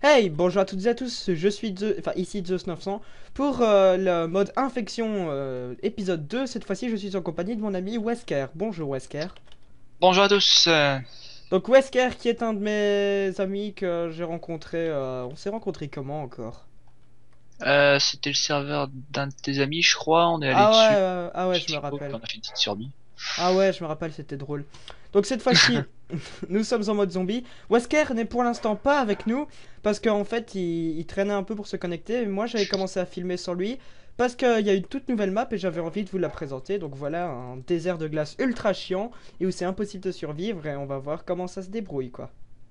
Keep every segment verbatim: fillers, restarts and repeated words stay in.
Hey, bonjour à toutes et à tous, je suis Zeus, enfin ici Zeus neuf cents pour euh, le mode infection euh, épisode deux. Cette fois-ci, je suis en compagnie de mon ami Wesker. Bonjour Wesker. Bonjour à tous. euh, Donc Wesker qui est un de mes amis que j'ai rencontré, euh, on s'est rencontré comment encore? euh, c'était le serveur d'un de tes amis, je crois. On est allé Ah ouais, dessus. euh, ah ouais, je me J'étais groupe, rappelle. on a fait une petite survie. Ah ouais, je me rappelle, c'était drôle. Donc cette fois-ci, nous sommes en mode zombie. Wesker n'est pour l'instant pas avec nous parce qu'en fait, il, il traînait un peu pour se connecter. Et moi, j'avais commencé à filmer sans lui parce qu'il y a une toute nouvelle map et j'avais envie de vous la présenter. Donc voilà, un désert de glace ultra chiant et où c'est impossible de survivre et on va voir comment ça se débrouille quoi.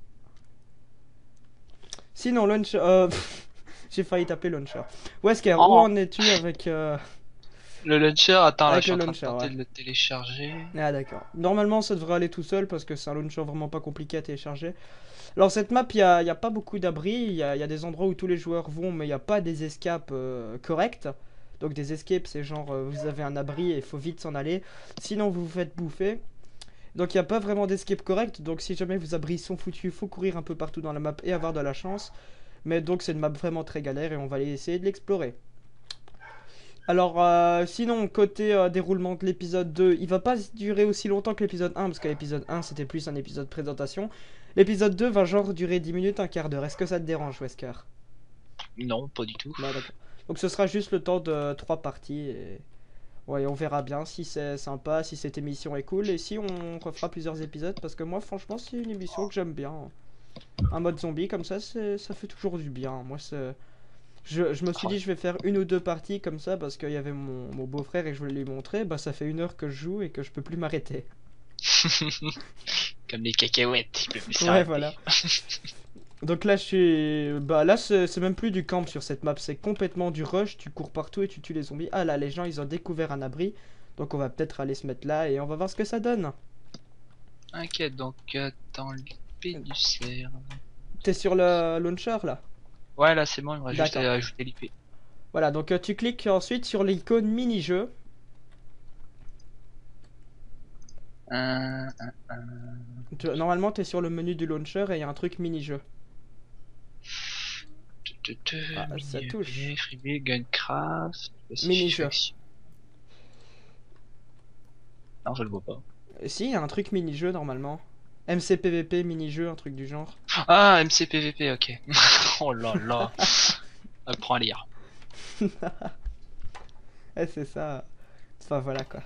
Sinon, launcher... euh, j'ai failli taper launcher. Wesker, où Oh, en es-tu avec, euh, le launcher, attends, là, je avec suis le en train de launcher, tenter ouais. de le télécharger. Ah d'accord. Normalement ça devrait aller tout seul parce que c'est un launcher vraiment pas compliqué à télécharger. Alors cette map, il n'y a, y a pas beaucoup d'abris, il y a, y a des endroits où tous les joueurs vont mais il n'y a pas des escapes euh, correctes. Donc des escapes c'est genre euh, vous avez un abri et il faut vite s'en aller, sinon vous vous faites bouffer. Donc il n'y a pas vraiment d'escape correct, donc si jamais vos abris sont foutus, il faut courir un peu partout dans la map et avoir de la chance. Mais donc c'est une map vraiment très galère et on va aller essayer de l'explorer. Alors, euh, sinon, côté euh, déroulement de l'épisode deux, il va pas durer aussi longtemps que l'épisode un, parce que l'épisode un, c'était plus un épisode présentation. L'épisode deux va genre durer dix minutes, un quart d'heure. Est-ce que ça te dérange, Wesker? Non, pas du tout. Non, d'accord. Donc ce sera juste le temps de trois parties. Et... ouais, on verra bien si c'est sympa, si cette émission est cool, et si on refera plusieurs épisodes, parce que moi, franchement, c'est une émission que j'aime bien. Un mode zombie comme ça, c'est- ça fait toujours du bien. Moi, c'est... Je, je me suis Oh. dit je vais faire une ou deux parties comme ça parce qu'il y avait mon, mon beau-frère et que je voulais lui montrer. Bah ça fait une heure que je joue et que je peux plus m'arrêter. Comme les cacahuètes, il peut plus Ouais s'arrêter. voilà. Donc là je suis... Bah là c'est c'est même plus du camp sur cette map. C'est complètement du rush. Tu cours partout et tu tues les zombies. Ah là les gens ils ont découvert un abri. Donc on va peut-être aller se mettre là et on va voir ce que ça donne. Ok, donc, attends, l'I P du serveur. T'es sur le launcher là? Ouais, là, c'est bon, il me reste juste D'accord. à ajouter l'I P. Voilà donc euh, tu cliques ensuite sur l'icône mini-jeu. Euh, euh, Tu- Normalement t'es sur le menu du launcher et il y a un truc mini-jeu. tu- tu- tu, Ah ça mini E P, touche. freebie, Guncraft, Mini-jeu. classification. Non, je le vois pas. Euh, Si, il y a un truc mini-jeu normalement. M C P V P mini-jeu, un truc du genre. Ah, M C P V P, ok. Oh là là. Apprends à lire. Eh, c'est ça. Enfin voilà quoi.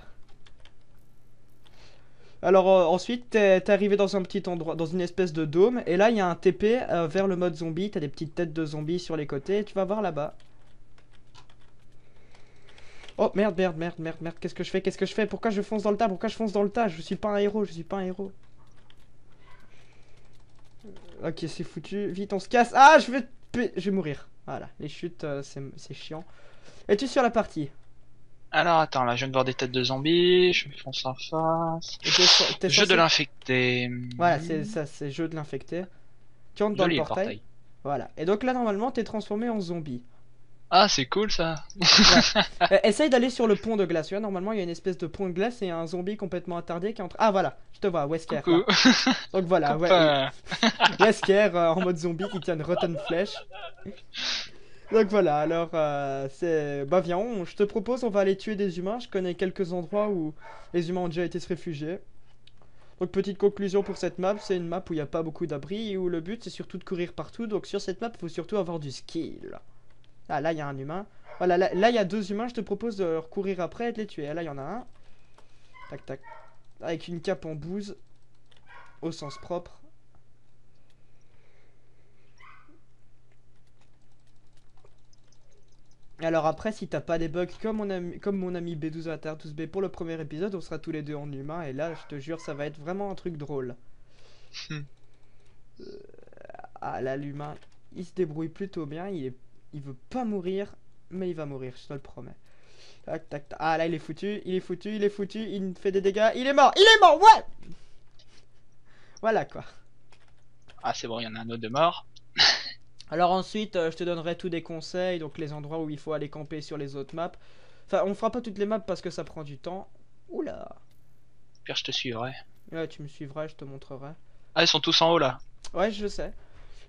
Alors euh, ensuite, t'es t'es arrivé dans un petit endroit, dans une espèce de dôme, et là il y a un T P euh, vers le mode zombie. T'as des petites têtes de zombies sur les côtés, et tu vas voir là-bas. Oh merde, merde, merde, merde, merde, qu'est-ce que je fais? Qu'est-ce que je fais? Pourquoi je fonce dans le tas? Pourquoi je fonce dans le tas? Je suis pas un héros, je suis pas un héros. Ok, c'est foutu. Vite, on se casse. Ah, je vais, je vais mourir. Voilà, les chutes, euh, c'est c'est chiant. Es-tu sur la partie? Alors attends, là je viens de voir des têtes de zombies, je me fonce en face. Et t'es so- t'es Jeu de censé... l'infecté. Voilà, c'est Hmm, ça, c'est jeu de l'infecté. Tu entres dans le joli le portail. portail. Voilà. Et donc là, normalement, t'es transformé en zombie. Ah, c'est cool ça. Ouais. Euh, essaye d'aller sur le pont de glace. Tu vois, normalement, il y a une espèce de pont de glace et un zombie complètement attardé qui entre. Ah, voilà. Je te vois, Wesker, là. Coucou. Donc voilà, ouais, Copain. Wesker euh, en mode zombie qui tient une rotten flèche. Donc voilà, alors, euh, c'est... Bah viens, on- je te propose, on va aller tuer des humains. Je connais quelques endroits où les humains ont déjà été se réfugier. Donc petite conclusion pour cette map, c'est une map où il n'y a pas beaucoup d'abris et où le but c'est surtout de courir partout. Donc sur cette map, il faut surtout avoir du skill. Ah là, il y a un humain. Voilà, là, là, il y a deux humains, je te propose de leur courir après et de les tuer. Ah, là, il y en a un. Tac, tac. Avec une cape en bouse, au sens propre. Alors après, si t'as pas des bugs comme mon ami, comme mon ami B douze à Terre douze B pour le premier épisode, on sera tous les deux en humain. Et là, je te jure, ça va être vraiment un truc drôle. Hmm. Ah là, l'humain, il se débrouille plutôt bien. Il, est... il veut pas mourir, mais il va mourir, je te le promets. Tac, tac, tac. Ah là, il est foutu, il est foutu, il est foutu, il me fait des dégâts. Il est mort, il est mort, ouais. Voilà quoi. Ah, c'est bon, il y en a un autre de mort. Alors ensuite, euh, je te donnerai tous des conseils, donc les endroits où il faut aller camper sur les autres maps. Enfin, on fera pas toutes les maps parce que ça prend du temps. Oula. Pire, je te suivrai. Ouais, tu me suivras, je te montrerai. Ah, ils sont tous en haut là. Ouais, je sais.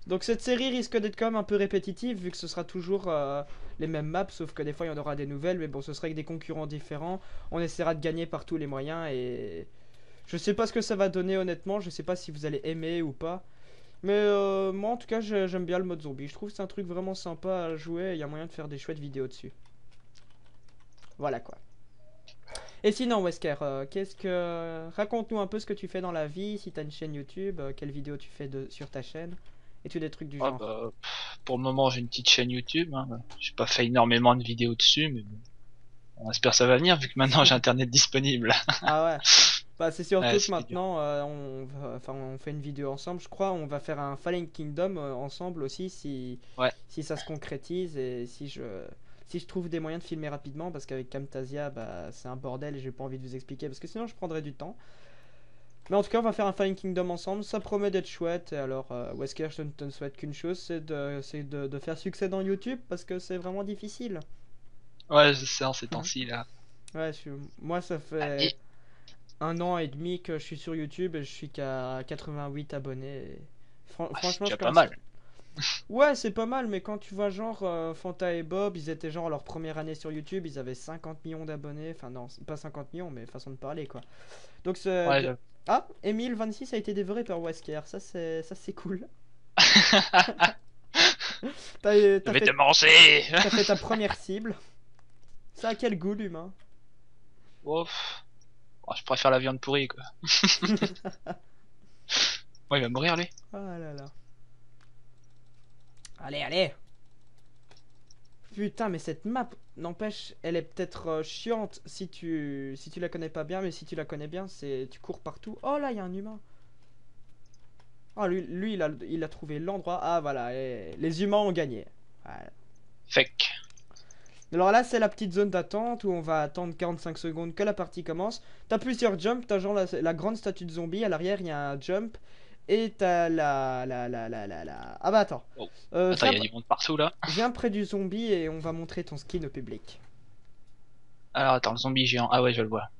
Donc cette série risque d'être quand même un peu répétitive vu que ce sera toujours euh, les mêmes maps, sauf que des fois il y en aura des nouvelles, mais bon ce sera avec des concurrents différents. On essaiera de gagner par tous les moyens et je sais pas ce que ça va donner honnêtement, je sais pas si vous allez aimer ou pas. Mais euh, moi en tout cas j'ai- j'aime bien le mode zombie, je trouve que c'est un truc vraiment sympa à jouer et il y a moyen de faire des chouettes vidéos dessus. Voilà quoi. Et sinon Wesker, euh, qu'est-ce que... raconte-nous un peu ce que tu fais dans la vie, si t'as une chaîne YouTube, euh, quelles vidéos tu fais de... sur ta chaîne, et tous des trucs du Ah genre. bah, pff, pour le moment, j'ai une petite chaîne YouTube. Hein. J'ai pas fait énormément de vidéos dessus, mais bon, on espère que ça va venir vu que maintenant j'ai internet disponible. Ah ouais. Bah c'est Ouais, surtout que c'était dur. maintenant euh, on va, enfin on fait une vidéo ensemble, je crois, on va faire un Fallen Kingdom euh, ensemble aussi si Ouais, si ça se concrétise et si je si je trouve des moyens de filmer rapidement parce qu'avec Camtasia bah c'est un bordel et j'ai pas envie de vous expliquer parce que sinon je prendrais du temps. Mais en tout cas on va faire un Fallen Kingdom ensemble, ça promet d'être chouette et alors euh, Wesker je ne te souhaite qu'une chose, c'est de c'est de, de faire succès dans YouTube parce que c'est vraiment difficile. ouais, je sais en ces temps-ci là. Ouais, je- moi ça fait Allez, un an et demi que je suis sur YouTube et je suis qu'à quatre-vingt-huit abonnés. et fran- ah, c'est franchement, je déjà pas commence. mal. Ouais, c'est pas mal, mais quand tu vois genre euh, Fanta et Bob, ils étaient genre leur première année sur YouTube, ils avaient cinquante millions d'abonnés. Enfin, non, c'est pas cinquante millions, mais façon de parler quoi. Donc, c'est. Ouais, de- j'avoue. Ah, Emile vingt-six a été dévoré par Wesker. Ça, c'est ça c'est cool. T'as Je t'as vais te fait... manger. t'as fait ta première cible. Ça a quel goût, l'humain? Ouf. Oh, je préfère la viande pourrie quoi. Ouais, il va mourir lui. Ah là là. Allez, allez! Putain, mais cette map, n'empêche, elle est peut-être euh, chiante si tu si tu la connais pas bien, mais si tu la connais bien, c'est tu cours partout. Oh là, il y a un humain. Oh, lui, lui il, a, il a trouvé l'endroit. Ah voilà, et les humains ont gagné. Voilà. Fake. Alors là, c'est la petite zone d'attente où on va attendre quarante-cinq secondes que la partie commence. T'as plusieurs jumps, t'as genre la, la grande statue de zombie, à l'arrière il y a un jump. Et t'as la, la, la, la, la, la... Ah bah attends. Oh. Euh, Attends, il viens, y a du monde partout là. viens près du zombie et on va montrer ton skin au public. Alors attends, le zombie géant. Ah ouais, je le vois.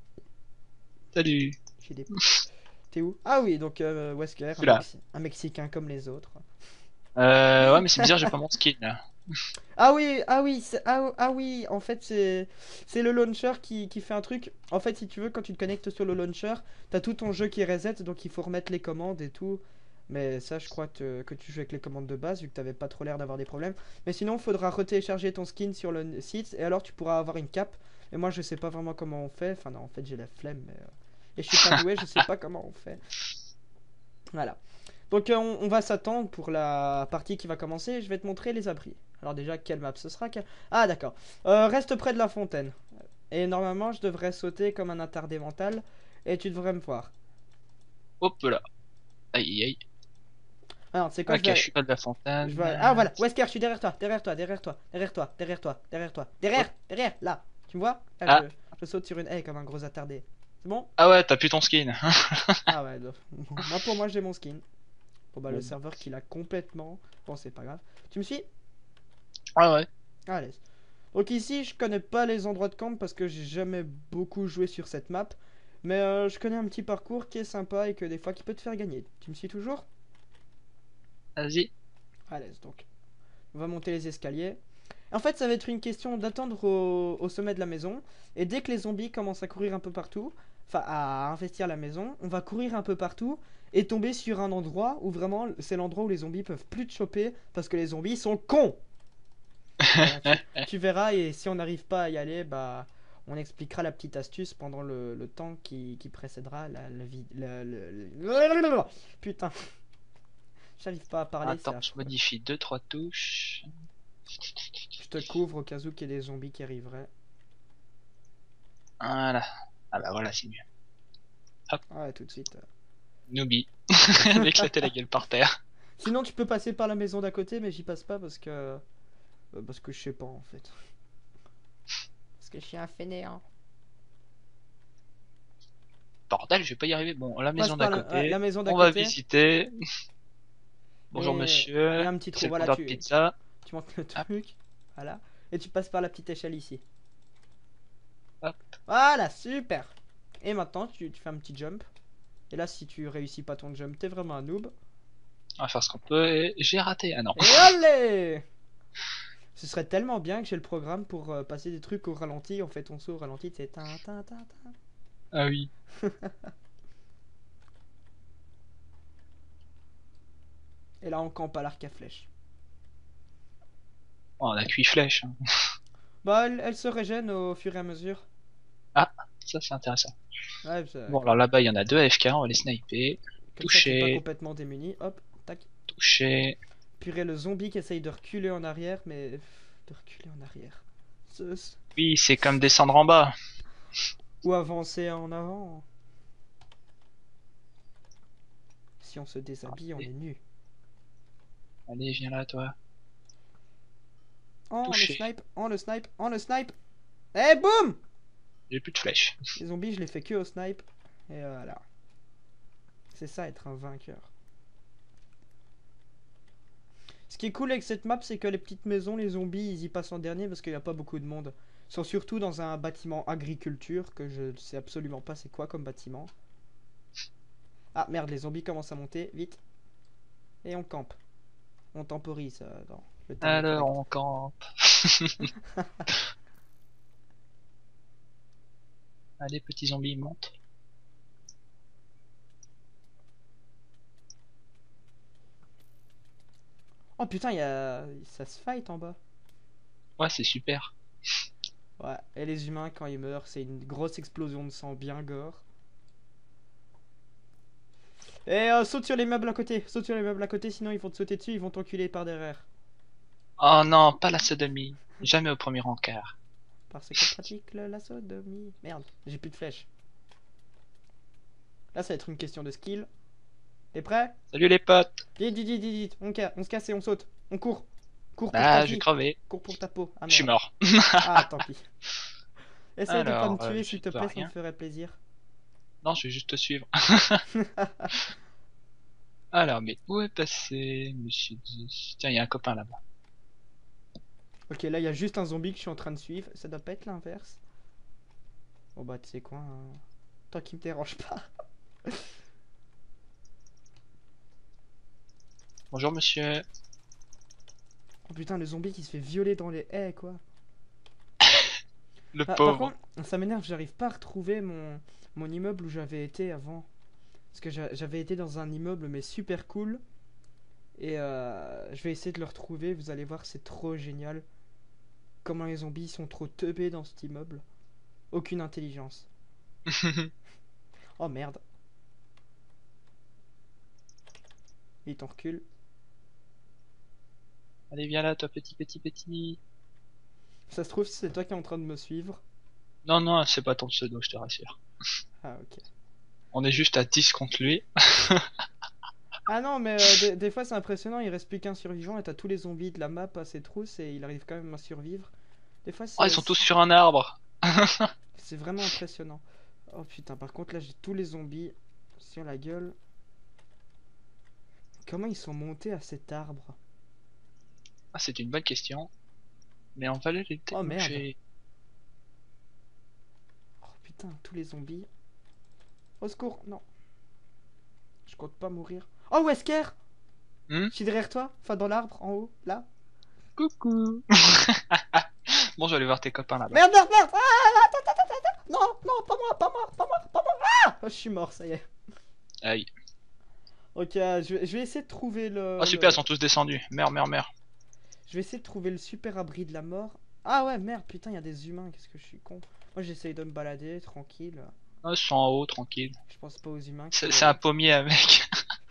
Salut. J'ai des T'es où? Ah oui, donc euh, Wesker, un, Celui-là. Mexi- un Mexicain comme les autres. Euh, ouais, mais c'est bizarre, j'ai pas mon skin là. Ah oui, ah oui, c'est- ah, ah oui, en fait c'est c'est le launcher qui, qui fait un truc. En fait, si tu veux, quand tu te connectes sur le launcher, t'as tout ton jeu qui reset, donc il faut remettre les commandes et tout. Mais ça, je crois que, que tu joues avec les commandes de base, vu que t'avais pas trop l'air d'avoir des problèmes. Mais sinon, il faudra retélécharger ton skin sur le site, et alors tu pourras avoir une cape. Et moi, je sais pas vraiment comment on fait. Enfin, non, en fait, j'ai la flemme, mais... euh, Et je suis pas doué, je sais pas comment on fait. Voilà. Donc euh, on, on va s'attendre pour la partie qui va commencer. Je vais te montrer les abris. Alors déjà, quelle map ce sera? quel- Ah d'accord. Euh, reste près de la fontaine. Et normalement, je devrais sauter comme un attardé mental. Et tu devrais me voir. Hop là. Aïe aïe. Alors, c'est quoi? Je Ok, je vais... suis pas de la Je vais... Ah fontaine. voilà, Wesker, je suis derrière toi, derrière toi, derrière toi, derrière toi, derrière toi, derrière toi, Hop. derrière, derrière, là. Tu me vois? Là, Ah. je... je saute sur une haie comme un gros attardé. C'est bon? Ah ouais, t'as plus ton skin. Ah ouais, donc, moi pour moi j'ai mon skin. Bon bah le Bon. serveur qui l'a complètement... Bon c'est pas grave. Tu me suis? Ah ouais. Allez. Donc ici, je connais pas les endroits de camp parce que j'ai jamais beaucoup joué sur cette map. Mais euh, je connais un petit parcours qui est sympa et que des fois qui peut te faire gagner. Tu me suis toujours? Vas-y. Allez, donc. On va monter les escaliers. En fait, ça va être une question d'attendre au, au sommet de la maison. Et dès que les zombies commencent à courir un peu partout, enfin à investir la maison, on va courir un peu partout et tomber sur un endroit où vraiment c'est l'endroit où les zombies peuvent plus te choper parce que les zombies sont cons. Voilà, tu, tu verras, et si on n'arrive pas à y aller, bah on expliquera la petite astuce pendant le, le temps qui, qui précédera la, la vie. La, le- le- Putain, j'arrive pas à parler, c'est Attends, je affreux. modifie deux trois touches. Je te couvre au cas où qu'il y ait des zombies qui arriveraient. Voilà. Ah bah voilà, c'est mieux. Hop, Ah ouais, tout de suite. Noobi. M'éclater la gueule par terre. Sinon, tu peux passer par la maison d'à côté, mais j'y passe pas parce que. euh, Parce que je sais pas en fait. Parce que je suis un fainéant. Bordel, je vais pas y arriver. Bon, la Passe maison d'à par la, ouais, côté. la maison d'à On va côté. visiter. Bonjour Et il y monsieur. a un petit trou. C'est le Voilà, vendeur de tu, pizza. tu montes le Hop, truc. Voilà. Et tu passes par la petite échelle ici. hop. Voilà, super. Et maintenant, tu, tu fais un petit jump. Et là, si tu réussis pas ton jump, t'es vraiment un noob. On va faire ce qu'on peut et j'ai raté. Ah non. Et allez! Ce serait tellement bien que j'ai le programme pour euh, passer des trucs au ralenti. En fait, on saut au ralenti, c'est tin tin tin tin. Ah oui. Et là, on campe à l'arc à flèche. Oh, on a cuit flèche. Hein. Bah, elle, elle se régène au fur et à mesure. Ah, ça c'est intéressant. Ouais, ça- Bon, alors là-bas, il y en a deux A F K, on va les sniper. comme ça, t'es pas Toucher, complètement démuni. Hop, tac. toucher. Purée, le zombie qui essaye de reculer en arrière, mais. De reculer en arrière. Ce- ce- Oui, c'est comme descendre en bas. Ou avancer en avant. Si on se déshabille, on est Allez, nu. allez, viens là, toi. Oh, le Toucher. snipe, oh, le snipe, oh, le snipe. Eh, boum! J'ai plus de flèches. Les zombies, je les fais que au snipe. Et voilà. C'est ça, être un vainqueur. Ce qui est cool avec cette map, c'est que les petites maisons, les zombies, ils y passent en dernier parce qu'il n'y a pas beaucoup de monde. Ils sont surtout dans un bâtiment agriculture, que je ne sais absolument pas c'est quoi comme bâtiment. Ah merde, les zombies commencent à monter, vite. Et on campe. On temporise euh, dans le terme Alors, correct. on campe. Allez, petit zombie, monte. Oh putain, y a... ça se fight en bas. Ouais, c'est super. Ouais, et les humains, quand ils meurent, c'est une grosse explosion de sang bien gore. Et euh, saute sur les meubles à côté, saute sur les meubles à côté, sinon ils vont te sauter dessus, ils vont t'enculer par derrière. Oh non, pas la sodomie. Jamais au premier encart. Parce qu'on pratique le la sodomie. Merde, j'ai plus de flèches. Là, ça va être une question de skill. T'es prêt? Salut les potes. Vite, vite, vite, vite, on, ca- on se casse et on saute. On court. Cours pour ta Ah, je vais vie. crever. Cours pour ta peau. Ah Je suis merde. mort. Ah, tant pis. Essaye de pas me Alors, euh, tuer, je s'il te dois plaît, ça me rien. ferait plaisir. Non, je vais juste te suivre. Alors, mais où est passé Monsieur dix? Tiens, il y a un copain là-bas. Ok, là, il y a juste un zombie que je suis en train de suivre. Ça doit pas être l'inverse. Bon, bah, tu sais quoi, hein. Tant qu'il me dérange pas. Bonjour monsieur. Oh putain, le zombie qui se fait violer dans les haies, quoi. Le Ah, par pauvre. contre, ça m'énerve, j'arrive pas à retrouver mon, mon immeuble où j'avais été avant. Parce que j'a- j'avais été dans un immeuble, mais super cool. Et euh, je vais essayer de le retrouver, vous allez voir, c'est trop génial. Comment les zombies sont trop teubés dans cet immeuble. Aucune intelligence. Oh merde. Il t'en recule. Allez, viens là, toi, petit, petit, petit. Ça se trouve, c'est toi qui es en train de me suivre. Non, non, c'est pas ton pseudo, je te rassure. Ah ok. On est juste à dix contre lui. Ah non, mais euh, des, des fois c'est impressionnant, il reste plus qu'un survivant et t'as tous les zombies de la map à ses trousses et il arrive quand même à survivre. Des fois Oh, ils c'est sont tous sur un arbre. c'est vraiment impressionnant. Oh putain, par contre là j'ai tous les zombies sur la gueule. Comment ils sont montés à cet arbre? Ah, c'est une bonne question. Mais on va les Oh merde. bouger. Oh putain, tous les zombies. Au secours, non. Je compte pas mourir. Oh Wesker! Hmm. Je suis derrière toi, enfin dans l'arbre, en haut, là. Coucou. Bon, je vais aller voir tes copains là-bas. Merde, merde, merde! Ah, attends, attends, attends, attends. Non, non, pas moi, pas moi, pas moi, pas moi. Ah oh, je suis mort, ça y est. Aïe. Ok, euh, je vais, je vais essayer de trouver Oh le, super, le- ils sont tous descendus. Meurs, meurs, meurs. Je vais essayer de trouver le super abri de la mort. Ah ouais, merde, putain, il y a des humains, qu'est-ce que je suis con. Moi j'essaye de me balader, tranquille. Oh, ils sont en haut, tranquille. Je pense pas aux humains qui... C'est c'est un pommier, mec.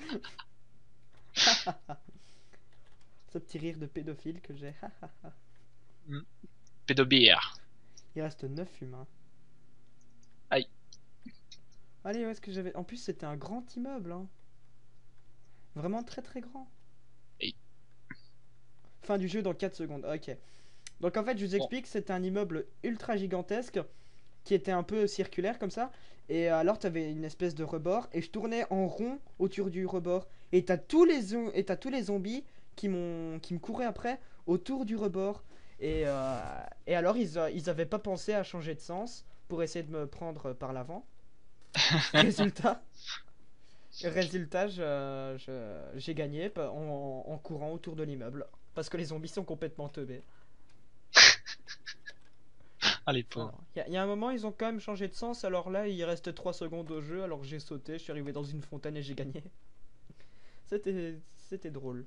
Ce petit rire de pédophile que j'ai. Hmm. Pédobire. Il reste neuf humains. Aïe. Allez, où est-ce que j'avais... En plus, c'était un grand immeuble, hein. Vraiment très très grand. Aïe. Fin du jeu dans quatre secondes, ok. Donc en fait, je vous Bon. explique, c'était un immeuble ultra gigantesque qui était un peu circulaire comme ça. Et alors, tu avais une espèce de rebord et je tournais en rond autour du rebord. Et t'as tous les zo- et t'as tous les zombies qui m'ont qui me couraient après autour du rebord. Et, euh, et alors, ils, euh, ils avaient pas pensé à changer de sens pour essayer de me prendre par l'avant. Résultat, Résultat, je- je- j'ai gagné pa- en, en courant autour de l'immeuble. Parce que les zombies sont complètement teubés. Ah, les Non, non. pauvres. Il y, a- il y a un moment, ils ont quand même changé de sens. Alors là, il reste trois secondes au jeu. Alors j'ai sauté, je suis arrivé dans une fontaine et j'ai gagné. C'était, c'était drôle.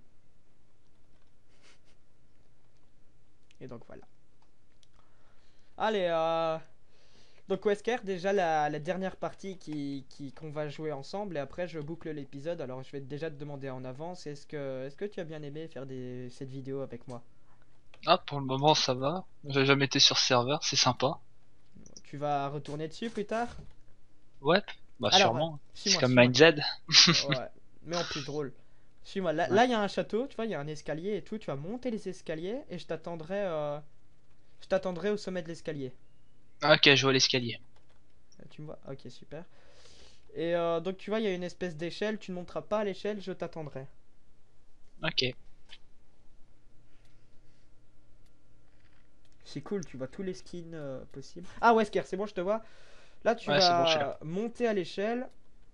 Et donc voilà. Allez, euh... donc Wesker, déjà la, la dernière partie qui, qui, qu'on va jouer ensemble. Et après, je boucle l'épisode. Alors je vais déjà te demander en avance. Est-ce que, est-ce que tu as bien aimé faire des, cette vidéo avec moi? Ah, pour le moment, ça va. J'ai jamais été sur serveur, c'est sympa. Tu vas retourner dessus plus tard? Ouais, bah Alors, euh, sûrement. C'est suis-moi, comme suis-moi. MindZ. Ouais, mais en plus drôle. Suis-moi, là, Ouais. là, il y a un château, tu vois, il y a un escalier et tout. Tu vas monter les escaliers et je t'attendrai euh, je t'attendrai au sommet de l'escalier. Ok, je vois l'escalier. Euh, Tu me vois? Ok, super. Et euh, donc, tu vois, il y a une espèce d'échelle. Tu ne monteras pas à l'échelle, je t'attendrai. Ok. C'est cool, tu vois tous les skins euh, possibles. Ah, Wesker, c'est bon, je te vois. Là, tu Ouais, c'est bon, je suis là. vas monter à l'échelle.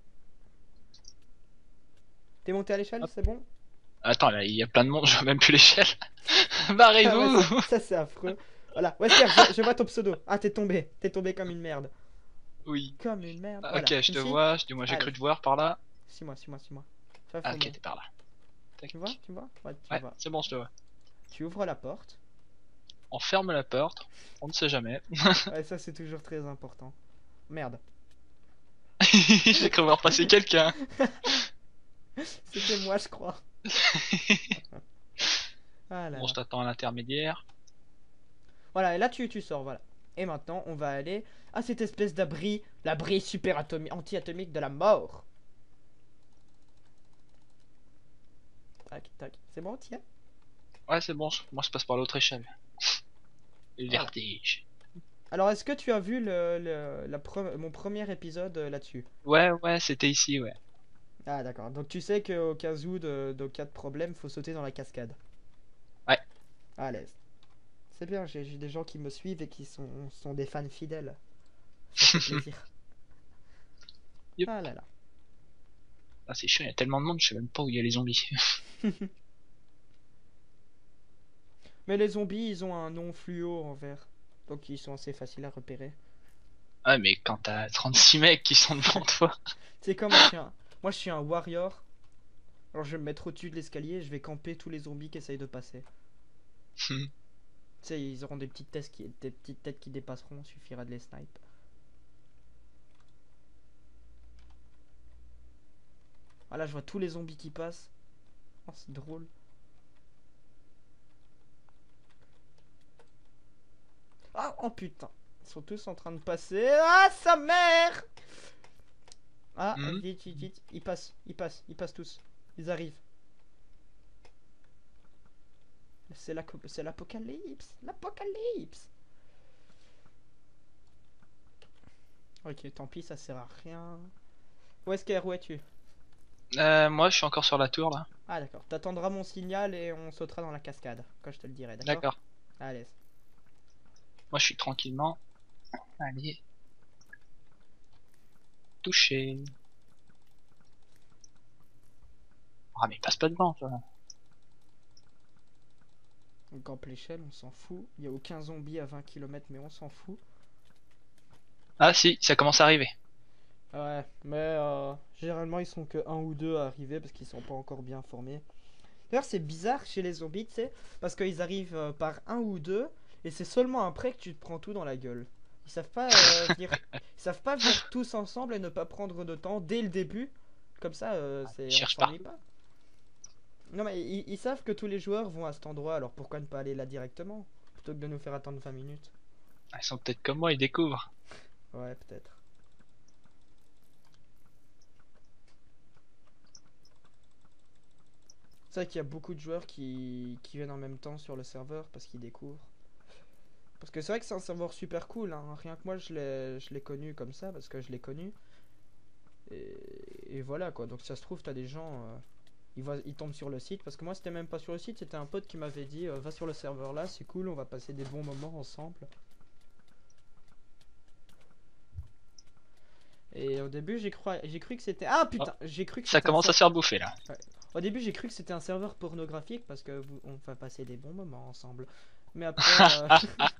T'es monté à l'échelle, Hop. c'est bon? Attends, là, il y a plein de monde, je vois même plus l'échelle. Ah ouais, Barrez-vous! ça, ça c'est affreux. Voilà, Wesker, je, je vois ton pseudo. Ah, t'es tombé. T'es tombé comme une merde. Oui. Comme une merde. Ah, Voilà, ok, tu je me te suis? vois. Je dis, moi, j'ai Allez, cru te voir par là. suis-moi, suis-moi, suis-moi. Ça, Ah, faut ok, mon. t'es par là. Tu vois? Tac. Tu vois? Ouais, tu Ouais, vois. c'est bon, je te vois. Tu ouvres la porte. On ferme la porte. On ne sait jamais. Ouais, ça, c'est toujours très important. Merde. J'ai cru voir passer quelqu'un. C'était moi, je crois. Ah là Bon, je là. t'attends à l'intermédiaire. Voilà, et là, tu, tu sors, voilà. Et maintenant, on va aller à cette espèce d'abri. L'abri super atomique, anti-atomique de la mort. Tac, tac. C'est bon, tiens. Ouais, c'est bon, je- moi je passe par l'autre échelle. Le Voilà. vertige. Alors, est-ce que tu as vu le, le- la pre- mon premier épisode euh, là-dessus? Ouais, ouais, c'était ici, ouais. Ah, d'accord. Donc, tu sais qu'au cas où, de, de cas de problème, faut sauter dans la cascade. Ouais. À l'aise. C'est bien, j'ai j'ai des gens qui me suivent et qui sont, sont des fans fidèles. Ça fait plaisir. Yup. Ah là là. Ah, c'est chiant, il y a tellement de monde, je sais même pas où il y a les zombies. Mais les zombies, ils ont un nom fluo en vert. Donc, ils sont assez faciles à repérer. Ah, mais quand t'as trente-six mecs qui sont devant toi. Tu sais quoi, moi je suis un, moi, je suis un warrior. Alors, je vais me mettre au-dessus de l'escalier et je vais camper tous les zombies qui essayent de passer. Tu sais, ils auront des petites têtes qui, des petites têtes qui dépasseront, suffira de les snipe. Ah là, je vois tous les zombies qui passent. Oh, c'est drôle. Ah, oh putain. Ils sont tous en train de passer. Ah, sa mère! Ah, Hmm. vite, vite, vite. Ils passent, ils passent, ils passent tous. Ils arrivent. C'est la, c'est l'apocalypse. L'apocalypse. Ok, tant pis, ça sert à rien. Où est-ce qu'elle, où es-tu? Euh, moi je suis encore sur la tour là. Ah d'accord, t'attendras mon signal et on sautera dans la cascade, quand je te le dirai, d'accord? D'accord. Allez. Moi je suis tranquillement. Allez. Touché. Ah, mais passe pas devant, toi. On campe l'échelle, on s'en fout. Il n'y a aucun zombie à vingt kilomètres, mais on s'en fout. Ah, si, ça commence à arriver. Ouais, mais euh, généralement ils sont que un ou deux à arriver parce qu'ils sont pas encore bien formés. D'ailleurs c'est bizarre chez les zombies, tu sais, parce qu'ils arrivent euh, par un ou deux, et c'est seulement après que tu te prends tout dans la gueule. Ils savent pas euh, venir, ils savent pas venir tous ensemble et ne pas prendre de temps dès le début. Comme ça, euh, c'est, on Cherche s'ennuie partout. pas. Non mais ils, ils savent que tous les joueurs vont à cet endroit, alors pourquoi ne pas aller là directement, plutôt que de nous faire attendre vingt minutes. Ils sont peut-être comme moi, ils découvrent. Ouais, peut-être. C'est vrai qu'il y a beaucoup de joueurs qui, qui viennent en même temps sur le serveur parce qu'ils découvrent. Parce que c'est vrai que c'est un serveur super cool, hein. Rien que moi je l'ai je l'ai connu comme ça parce que je l'ai connu. Et, et voilà quoi, donc ça se trouve t'as des gens, euh, ils, voient- ils tombent sur le site. Parce que moi c'était même pas sur le site, c'était un pote qui m'avait dit euh, va sur le serveur là, c'est cool, on va passer des bons moments ensemble. Et au début, j'ai cru, j'ai cru que c'était. Ah Oh, putain, j'ai cru que ça c'était un commence à ser- se faire bouffer là. ouais. Au début, j'ai cru que c'était un serveur pornographique parce que vous- on va passer des bons moments ensemble. Mais après, euh,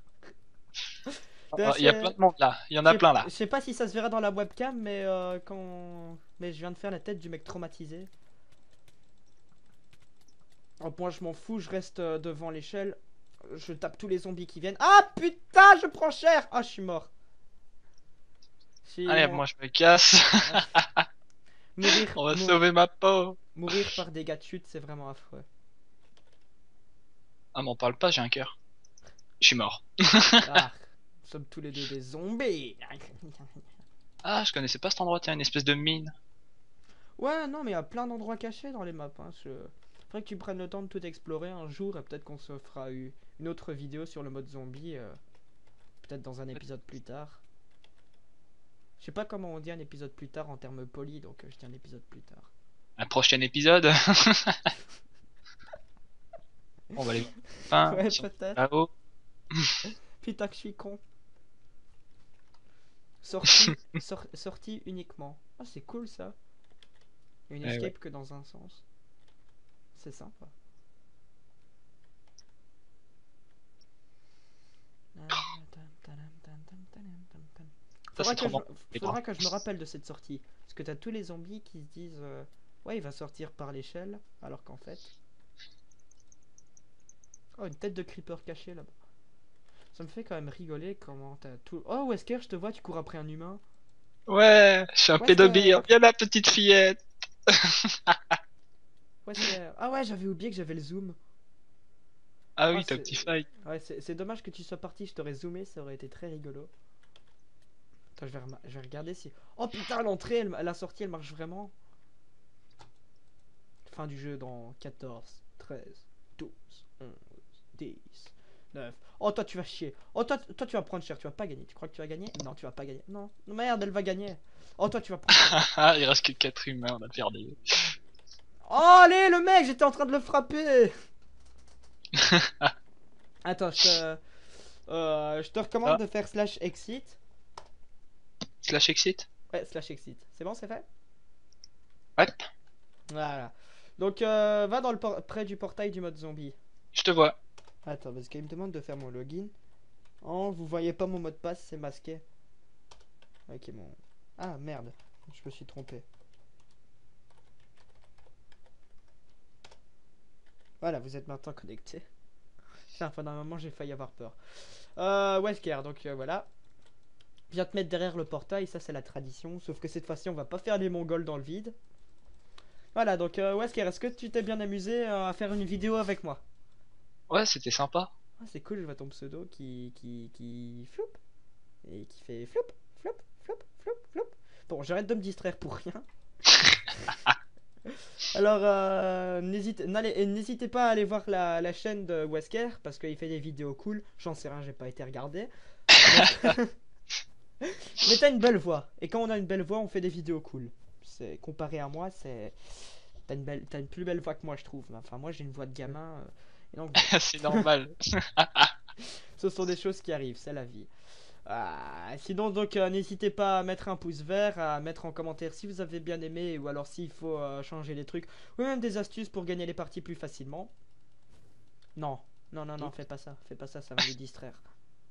Oh, d'ailleurs, il y a plein c'est- de monde là, il y en je a sais plein je là. sais pas si ça se verra dans la webcam, mais euh, quand. Mais je viens de faire la tête du mec traumatisé. Oh, moi, je m'en fous, je reste euh, devant l'échelle. Je tape tous les zombies qui viennent. Ah putain, je prends cher! Ah, je suis mort. Si Allez, mon... moi je me casse. ah, mourir, On va mou- sauver ma peau. mourir par dégâts de chute, c'est vraiment affreux. Ah, m'en parle pas, j'ai un cœur. Je suis mort. Ah, nous sommes tous les deux des zombies. Ah, je connaissais pas cet endroit, tiens, une espèce de mine. Ouais, non, mais il y a plein d'endroits cachés dans les maps. Hein. Je... Faudrait que tu prennes le temps de tout explorer un jour et peut-être qu'on se fera u- une autre vidéo sur le mode zombie. euh, Peut-être dans un épisode plus tard. Je sais pas comment on dit un épisode plus tard en termes polis, donc euh, je dis un épisode plus tard. Un prochain épisode. On va aller voir. Enfin, Ouais, si on est peut-être. là-haut. Putain que je suis con. Sortie, sor- sortie uniquement. Ah, c'est cool ça. Une Eh ouais. escape que dans un sens. C'est sympa. Ça, Faudra c'est que trop je, marrant. Les bras. faudra que je me rappelle de cette sortie. Parce que t'as tous les zombies qui se disent euh, ouais, il va sortir par l'échelle. Alors qu'en fait. Oh, une tête de creeper cachée là-bas. Ça me fait quand même rigoler comment t'as tout. Oh, Wesker, je te vois, tu cours après un humain. Ouais, je suis un pédobire. Wesker, Viens la petite fillette. Wesker. Ah ouais, j'avais oublié que j'avais le zoom. Ah Ah, oui, t'as c'est petit fight. ouais, c'est c'est dommage que tu sois parti, je t'aurais zoomé, ça aurait été très rigolo. Attends, je vais, rema- je vais regarder si. Oh putain, l'entrée, elle- la sortie, elle marche vraiment. Fin du jeu dans quatorze, treize, douze, onze, dix, neuf. Oh, toi, tu vas chier. Oh, toi, toi, tu vas prendre cher, tu vas pas gagner. Tu crois que tu vas gagner? Non, tu vas pas gagner. Non, non, merde, elle va gagner. Oh, toi, tu vas prendre cher. Ah, il reste que quatre humains, on a perdu. Oh, allez, le mec, j'étais en train de le frapper. Attends, je te. euh, je te recommande Ah, de faire slash exit. slash exit. Ouais, slash exit. C'est bon, c'est fait? Ouais, Voilà. Donc, euh, va dans le por- près du portail du mode zombie. je te vois. Attends, parce qu'il me demande de faire mon login. Oh, vous voyez pas mon mot de passe, c'est masqué. Ok, mon. Ah, merde. Je me suis trompé. Voilà, vous êtes maintenant connecté. Putain, pendant un moment, j'ai failli avoir peur. Euh, Wesker, donc euh, voilà. Viens te mettre derrière le portail, ça c'est la tradition. Sauf que cette fois-ci, on va pas faire les Mongols dans le vide. Voilà, donc euh, Wesker, est-ce que tu t'es bien amusé euh, à faire une vidéo avec moi? Ouais, c'était sympa. Ah, c'est cool, je vois ton pseudo qui, qui, qui floup. Et qui fait floup, floup, floup, floup, floup. Bon, j'arrête de me distraire pour rien. Alors, euh, n'hésite- n'allez- et n'hésitez pas à aller voir la, la chaîne de Wesker parce qu'il fait des vidéos cool. J'en sais rien, j'ai pas été regardé. Donc- Mais t'as une belle voix. Et quand on a une belle voix, on fait des vidéos cool. C'est comparé à moi, c'est t'as une belle, t'as une plus belle voix que moi, je trouve. Enfin, moi, j'ai une voix de gamin. euh, Et donc, bon, C'est normal. ce sont des choses qui arrivent, c'est la vie. Ah, sinon, donc, euh, n'hésitez pas à mettre un pouce vert, à mettre en commentaire si vous avez bien aimé ou alors s'il faut euh, changer les trucs ou même des astuces pour gagner les parties plus facilement. Non, non, non, non, fais pas ça, fais pas ça, ça va nous distraire.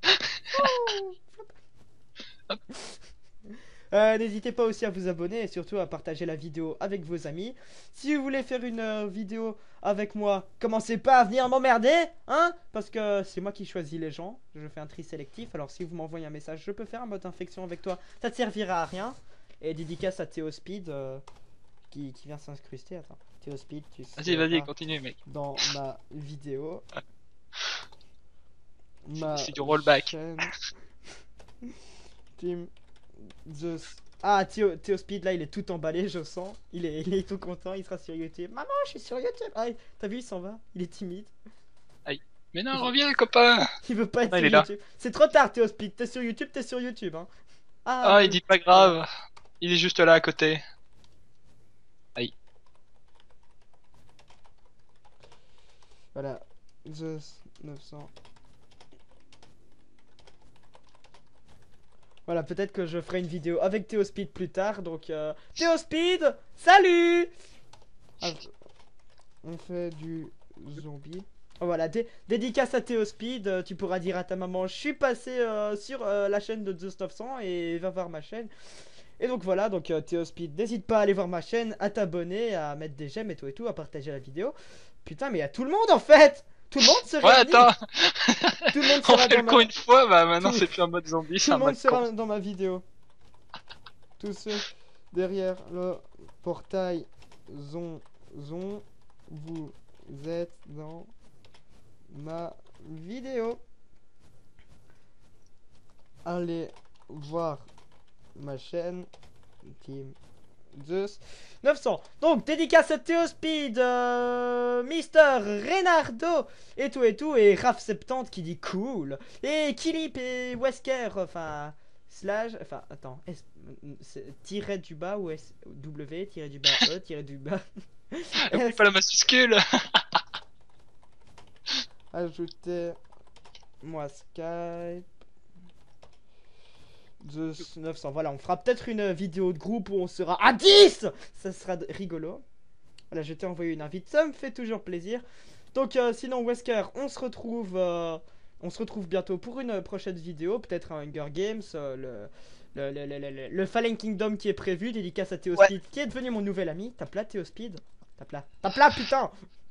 Euh, N'hésitez pas aussi à vous abonner et surtout à partager la vidéo avec vos amis. Si vous voulez faire une euh, vidéo avec moi, commencez pas à venir m'emmerder, hein, parce que c'est moi qui choisis les gens. Je fais un tri sélectif. Alors si vous m'envoyez un message, je peux faire un mode infection avec toi. Ça te servira à rien. Et dédicace à Théo Speed euh, qui, qui vient s'incruster. Attends, Théo Speed, tu Vas-y, vas-y, seras continue, mec. dans ma vidéo. C'est Ma c'est du rollback. chaîne. Team The... Ah, Théo, Théo Speed, là, il est tout emballé, je sens. Il est, il est tout content, il sera sur YouTube. Maman, je suis sur YouTube. Ah, t'as vu, il s'en va. Il est timide. Aïe. Mais non, reviens, copain. Il veut pas être Ah, sur il est là. YouTube. C'est trop tard, Théo Speed. T'es sur YouTube, t'es sur YouTube. Hein. Ah, Ah, il le dit pas petit grave. Il est juste là à côté. Aïe. Voilà. The neuf cents. Voilà, peut-être que je ferai une vidéo avec Théospeed plus tard. Donc, euh, Théospeed, salut. Ah, on fait du zombie. Oh, voilà, dé dédicace à Théospeed. Euh, tu pourras dire à ta maman, je suis passé euh, sur euh, la chaîne de Zeus neuf cents et va voir ma chaîne. Et donc voilà, donc euh, Théospeed, n'hésite pas à aller voir ma chaîne, à t'abonner, à mettre des j'aime et tout et tout, à partager la vidéo. Putain, mais il y a tout le monde en fait. Tout le monde se Ouais, réunit. attends. Tout le monde On sera fait dans le con ma... une fois, bah maintenant Tout... c'est plus un mode zombie, Tout c'est le un monde mode con. sera dans ma vidéo. Tous ceux derrière le portail zon zon, vous êtes dans ma vidéo. Allez voir ma chaîne Team Zeus neuf cents. Donc dédicace à Théospeed, euh, Mister Reynardo et tout et tout, et Raph soixante-dix qui dit cool, et Kilip et Wesker, enfin slash, enfin attends, S, tiret du bas ou S, W, tiret du bas E, tiret du bas Oublie S, pas la majuscule. ajoutez moi Skype Zeus neuf cents. Voilà, on fera peut-être une vidéo de groupe où on sera à dix. Ça sera rigolo. Voilà, je t'ai envoyé une invite, ça me fait toujours plaisir. Donc euh, sinon Wesker, on se retrouve euh, on se retrouve bientôt pour une prochaine vidéo, peut-être un Hunger Games, euh, le, le, le, le, le, le Fallen Kingdom qui est prévu, dédicace à Ouais. Théospeed qui est devenu mon nouvel ami. Tape là Théospeed. Tape là. Tape là putain.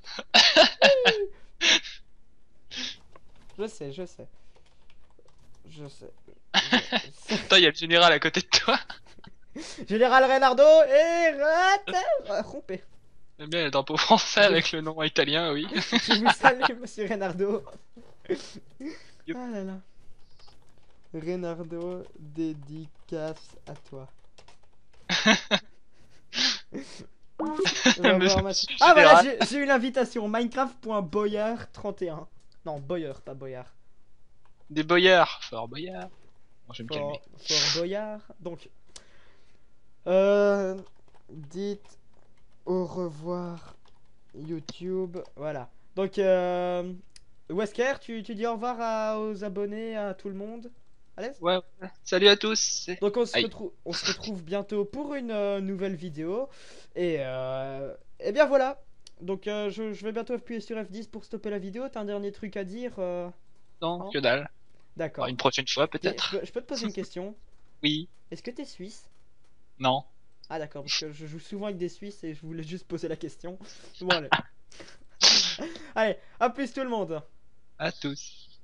Je sais, je sais. Je sais. Je sais. Attends, il y a le général à côté de toi. Général Reynardo et rompé. J'aime bien le drapeau français avec le nom italien, oui. Je vous salue, monsieur Reynardo. Yep. Ah là là. Reynardo, dédicace à toi. Mais voir ma- c'est Ah voilà, général. j'ai eu l'invitation. Minecraft.boyard trente et un. Non, Boyard, pas Boyard. Des boyards. Fort boyard. Bon, je vais me calmer. Fort, Fort Boyard. Donc, euh, dites au revoir YouTube. Voilà. Donc, euh, Wesker, tu, tu dis au revoir à- aux abonnés, à tout le monde. Allez. Ouais, ouais. Salut à tous. Donc on se, Aïe. retrouve, on se retrouve bientôt pour une euh, nouvelle vidéo. Et, euh, et bien voilà. Donc euh, je, je vais bientôt appuyer sur F dix pour stopper la vidéo. T'as un dernier truc à dire euh, Non, hein que dalle. D'accord. Bon, une prochaine fois Et je, peut-être. peux, je peux te poser une question. Oui. Est-ce que t'es suisse? Non. Ah d'accord, parce que je joue souvent avec des Suisses et je voulais juste poser la question. Bon allez. Allez, à plus tout le monde. À tous.